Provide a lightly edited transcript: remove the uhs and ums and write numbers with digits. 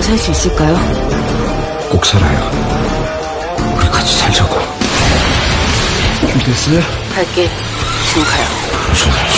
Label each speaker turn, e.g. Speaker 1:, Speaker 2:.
Speaker 1: 살 수 있을까요?
Speaker 2: 꼭 살아요. 우리 같이 살자고. 준비됐어요?
Speaker 1: 갈게. 지금 가요.
Speaker 2: 무슨